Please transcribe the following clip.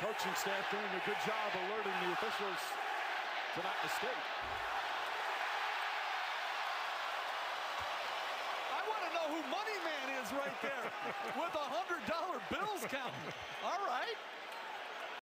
Coaching staff doing a good job alerting the officials to that mistake. I want to know who Money Man is right there with $100 bills counting. All right.